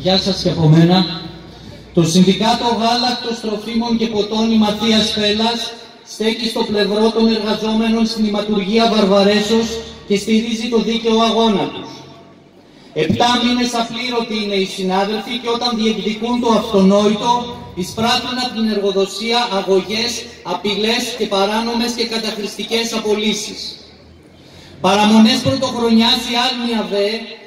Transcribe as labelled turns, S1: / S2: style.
S1: Γεια σας και από μένα. Το Συνδικάτο Γάλακτος, Τροφίμων και Ποτών η Ματίας Πέλλας στέκει στο πλευρό των εργαζόμενων στην ηματουργία Βαρβαρέσος και στηρίζει το δίκαιο αγώνα τους. 7 μήνες απλήρωτοι είναι οι συνάδελφοι και όταν διεκδικούν το αυτονόητο, εισπράττουν από την εργοδοσία αγωγές, απειλές και παράνομες και καταχρηστικές απολύσεις. Παραμονές πρωτοχρονιάς η Άλμια ΔΕ